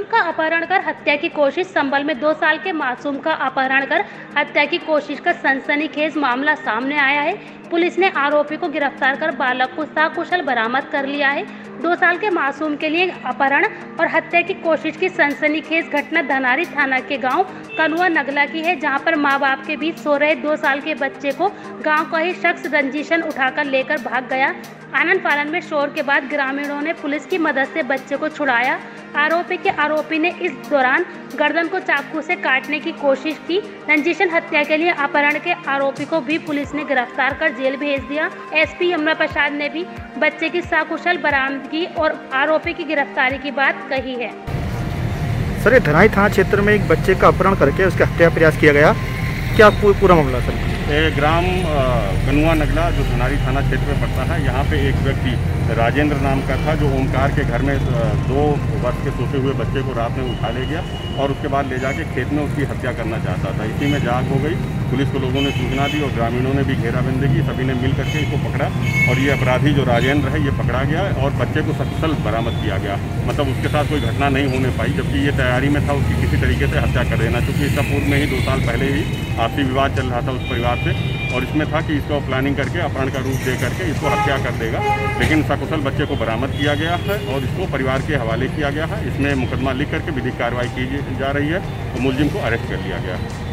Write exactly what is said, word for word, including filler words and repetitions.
का अपहरण कर हत्या की कोशिश। संभल में दो साल के मासूम का अपहरण कर हत्या की कोशिश का सनसनीखेज मामला सामने आया है। पुलिस ने आरोपी को गिरफ्तार कर बालक को सकुशल बरामद कर लिया है। दो साल के मासूम के लिए अपहरण और हत्या की कोशिश की सनसनीखेज घटना धनारी थाना के गांव कनुआ नगला की है, जहां पर मां बाप के बीच सो रहे दो साल के बच्चे को गांव का ही शख्स रंजीशन उठाकर लेकर भाग गया। आनन फानन में शोर के बाद ग्रामीणों ने पुलिस की मदद से बच्चे को छुड़ाया। आरोपी के आरोपी ने इस दौरान गर्दन को चाकू से काटने की कोशिश की। रंजीशन हत्या के लिए अपहरण के आरोपी को भी पुलिस ने गिरफ्तार कर जेल भेज दिया। एसपी यमुना प्रसाद ने भी बच्चे की सकुशल बरामदगी और आरोपी की गिरफ्तारी की बात कही है। सर, ये धनाई थाना क्षेत्र में एक बच्चे का अपहरण करके उसका हत्या प्रयास किया गया, क्या पूरा मामला सर? ये ग्राम कनुआ नगला जो धनारी थाना क्षेत्र में पड़ता है, यहाँ पे एक व्यक्ति राजेंद्र नाम का था जो ओमकार के घर में दो वर्ष के सोते हुए बच्चे को रात में उठा ले गया और उसके बाद ले जाके खेत में उसकी हत्या करना चाहता था। इसी में जाग हो गई। पुलिस को लोगों ने सूचना दी और ग्रामीणों ने भी घेराबंदी की। सभी ने मिल करके इसको पकड़ा और ये अपराधी जो राजेंद्र है ये पकड़ा गया और बच्चे को सकुशल बरामद किया गया। मतलब उसके साथ कोई घटना नहीं होने पाई, जबकि ये तैयारी में था उसकी किसी तरीके से हत्या कर देना, क्योंकि इसका पूर्व में ही दो साल पहले ही आपसी विवाद चल रहा था उस परिवार से और इसमें था कि इसको प्लानिंग करके अपहरण का रूप दे करके इसको हत्या कर देगा। लेकिन सकुशल बच्चे को बरामद किया गया है और इसको परिवार के हवाले किया गया है। इसमें मुकदमा लिख करके विधिक कार्रवाई की जा रही है और मुलजिम को अरेस्ट कर लिया गया है।